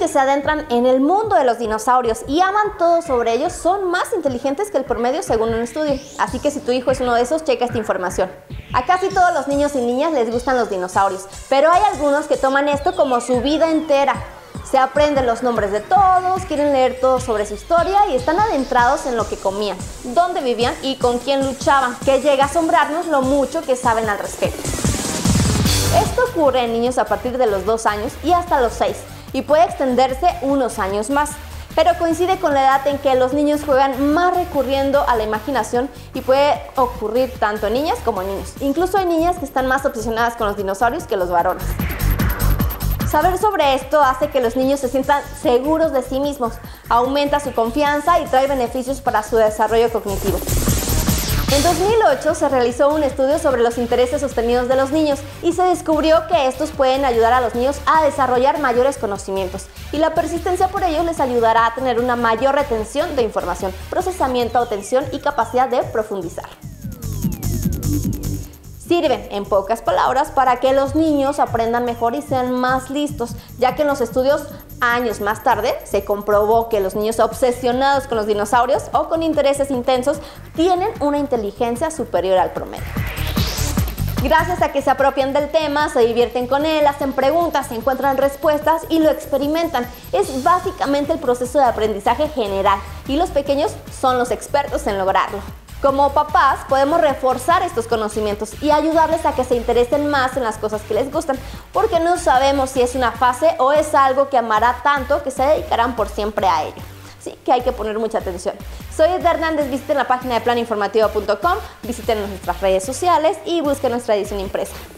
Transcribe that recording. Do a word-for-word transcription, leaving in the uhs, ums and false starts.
que se adentran en el mundo de los dinosaurios y aman todo sobre ellos son más inteligentes que el promedio según un estudio. Así que si tu hijo es uno de esos, checa esta información. A casi todos los niños y niñas les gustan los dinosaurios, pero hay algunos que toman esto como su vida entera. Se aprenden los nombres de todos, quieren leer todo sobre su historia y están adentrados en lo que comían, dónde vivían y con quién luchaban, que llega a asombrarnos lo mucho que saben al respecto. Esto ocurre en niños a partir de los dos años y hasta los seis, y puede extenderse unos años más, pero coincide con la edad en que los niños juegan más recurriendo a la imaginación y puede ocurrir tanto en niñas como en niños. Incluso hay niñas que están más obsesionadas con los dinosaurios que los varones. Saber sobre esto hace que los niños se sientan seguros de sí mismos, aumenta su confianza y trae beneficios para su desarrollo cognitivo. En dos mil ocho se realizó un estudio sobre los intereses sostenidos de los niños y se descubrió que estos pueden ayudar a los niños a desarrollar mayores conocimientos y la persistencia por ello les ayudará a tener una mayor retención de información, procesamiento, atención y capacidad de profundizar. Sirven, en pocas palabras, para que los niños aprendan mejor y sean más listos, ya que en los estudios años más tarde se comprobó que los niños obsesionados con los dinosaurios o con intereses intensos tienen una inteligencia superior al promedio. Gracias a que se apropian del tema, se divierten con él, hacen preguntas, encuentran respuestas y lo experimentan. Es básicamente el proceso de aprendizaje general y los pequeños son los expertos en lograrlo. Como papás podemos reforzar estos conocimientos y ayudarles a que se interesen más en las cosas que les gustan, porque no sabemos si es una fase o es algo que amará tanto que se dedicarán por siempre a ello. Sí, que hay que poner mucha atención. Soy Edda Hernández, visiten la página de plan informativo punto com, visiten nuestras redes sociales y busquen nuestra edición impresa.